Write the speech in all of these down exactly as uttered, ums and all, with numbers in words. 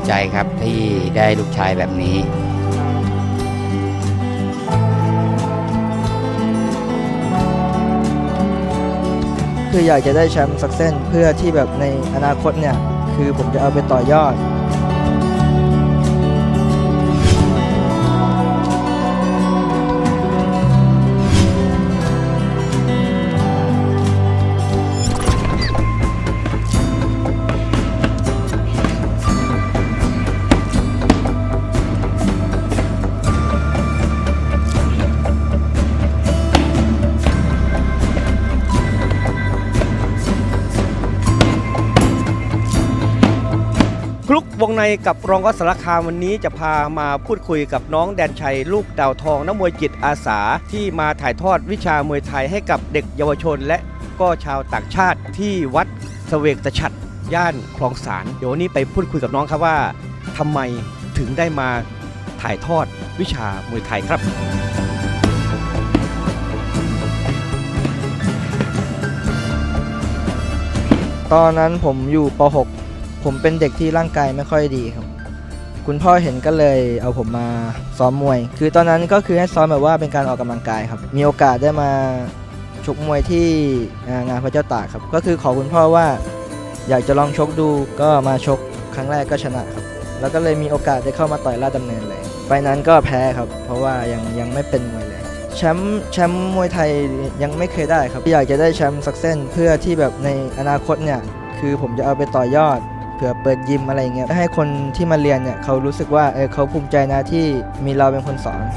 ใจครับที่ได้ลูกชายแบบนี้คืออยากจะได้แชมป์สักเส้นเพื่อที่แบบในอนาคตเนี่ยคือผมจะเอาไปต่อยอดคลุกวงในกับรองก็สารคามวันนี้จะพามาพูดคุยกับน้องแดนชัยลูกดาวทองนักมวยจิตอาสาที่มาถ่ายทอดวิชามวยไทยให้กับเด็กเยาวชนและก็ชาวต่างชาติที่วัดเสวกตฉัตรย่านคลองสานเดี๋ยววันนี้ไปพูดคุยกับน้องครับว่าทำไมถึงได้มาถ่ายทอดวิชามวยไทยครับตอนนั้นผมอยู่ป หกผมเป็นเด็กที่ร่างกายไม่ค่อยดีครับคุณพ่อเห็นก็เลยเอาผมมาซ้อมมวยคือตอนนั้นก็คือให้ซ้อมแบบว่าเป็นการออกกำลังกายครับมีโอกาสได้มาชกมวยที่งานพระเจ้าตากครับก็คือขอคุณพ่อว่าอยากจะลองชกดูก็มาชกครั้งแรกก็ชนะครับแล้วก็เลยมีโอกาสได้เข้ามาต่อยราชดำเนินเลยไฟนั้นก็แพ้ครับเพราะว่ายังยังไม่เป็นมวยเลยแชมป์แชมป์มวยไทยยังไม่เคยได้ครับอยากจะได้แชมป์สักเส้นเพื่อที่แบบในอนาคตเนี่ยคือผมจะเอาไปต่อยอดเผื่อเปิดยิมอะไรเงี้ยให้คนที่มาเรียนเนี่ยเขารู้สึกว่าเออเขาภูมิใจนะที่มีเราเป็นคนสอน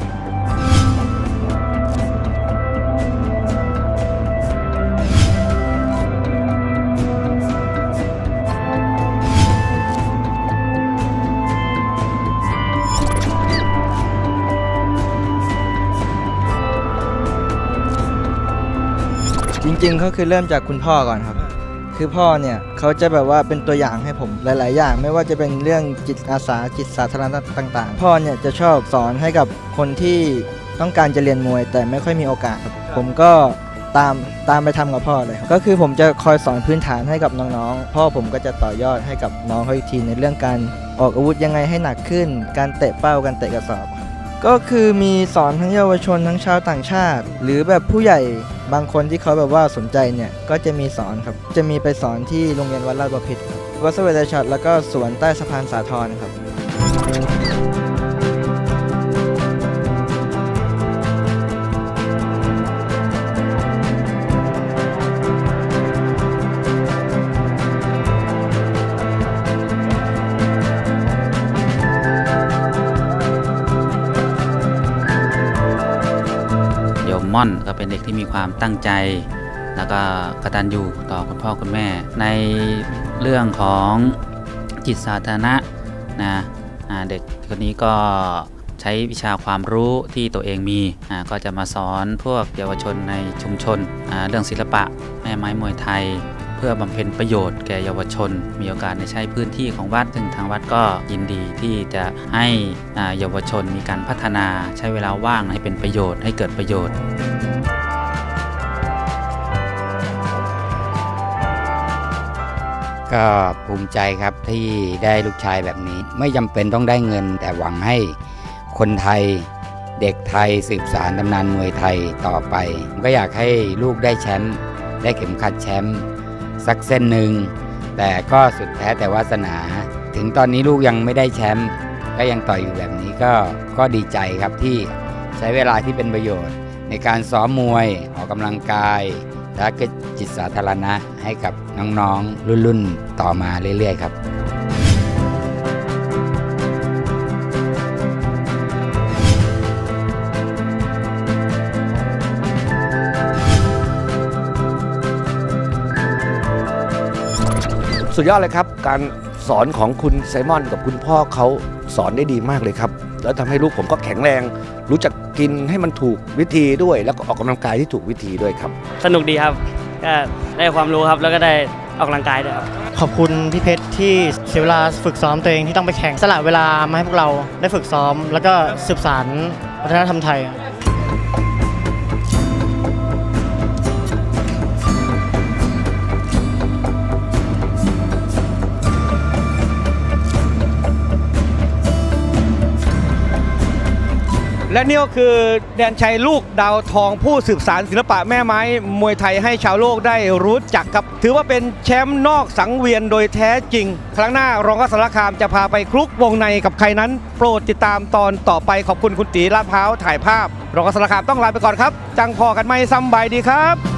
จริงๆก็คือเริ่มจากคุณพ่อก่อนครับคือพ่อเนี่ยเขาจะแบบว่าเป็นตัวอย่างให้ผมหลายๆอย่างไม่ว่าจะเป็นเรื่องจิตอาสาจิตสาธารณะต่างๆพ่อเนี่ยจะชอบสอนให้กับคนที่ต้องการจะเรียนมวยแต่ไม่ค่อยมีโอกาสครับผมก็ตามตามไปทำกับพ่อเลยครับก็คือผมจะคอยสอนพื้นฐานให้กับน้องๆพ่อผมก็จะต่อยอดให้กับน้องเขาอีกทีในเรื่องการออกอาวุธยังไงให้หนักขึ้นการเตะเป้าการเตะกระสอบก็คือมีสอนทั้งเยาวชนทั้งชาวต่างชาติหรือแบบผู้ใหญ่บางคนที่เขาแบบว่าสนใจเนี่ยก็จะมีสอนครับจะมีไปสอนที่โรงเรียนวัดราชบพิตรวัดเสวตฉัตรแล้วก็สวนใต้สะพานสาทรครับม่อนก็เป็นเด็กที่มีความตั้งใจแล้วก็กตัญญูต่อคุณพ่อคุณแม่ในเรื่องของจิตสาธารณะนะเด็กคนนี้ก็ใช้วิชาความรู้ที่ตัวเองมีก็จะมาสอนพวกเยาวชนในชุมชนเรื่องศิลปะแม่ไม้มวยไทยเพื่อบำเพ็ญประโยชน์แก่เยาวชนมีโอกาสได้ใช้พื้นที่ของวัดซึ่งทางวัดก็ยินดีที่จะให้เยาวชนมีการพัฒนาใช้เวลาว่างให้เป็นประโยชน์ให้เกิดประโยชน์ก็ภูมิใจครับที่ได้ลูกชายแบบนี้ไม่จำเป็นต้องได้เงินแต่หวังให้คนไทยเด็กไทยสืบสานตำนานมวยไทยต่อไปผมก็อยากให้ลูกได้แชมป์ได้เข็มขัดแชมป์สักเส้นหนึ่งแต่ก็สุดแท้แต่วาสนาถึงตอนนี้ลูกยังไม่ได้แชมป์ก็ยังต่อยอยู่แบบนี้ก็ก็ดีใจครับที่ใช้เวลาที่เป็นประโยชน์ในการซ้อมมวยออกกำลังกายและก็จิตสาธารณะให้กับน้องๆรุ่นๆต่อมาเรื่อยๆครับสุดยอดเลยครับการสอนของคุณไซมอนกับคุณพ่อเขาสอนได้ดีมากเลยครับแล้วทำให้ลูกผมก็แข็งแรงรู้จักกินให้มันถูกวิธีด้วยแล้วก็ออกกำลังกายที่ถูกวิธีด้วยครับสนุกดีครับก็ได้ความรู้ครับแล้วก็ได้ออกกำลังกายด้วยครับขอบคุณพี่เพชรที่เสียเวลาฝึกซ้อมตัวเองที่ต้องไปแข่งสละเวลามาให้พวกเราได้ฝึกซ้อมแล้วก็สืบสานวัฒนธรรมไทยและนี่ก็คือแดนชัยลูกดาวทองผู้สืบสานศิลปะแม่ไม้มวยไทยให้ชาวโลกได้รู้จักครับถือว่าเป็นแชมป์นอกสังเวียนโดยแท้จริงครั้งหน้ารองกสารคามจะพาไปคลุกวงในกับใครนั้นโปรดติดตามตอนต่อไปขอบคุณคุณตีลาดพร้าวถ่ายภาพรองกสารคามต้องลาไปก่อนครับจังพอกันไหมซ้ำใบดีครับ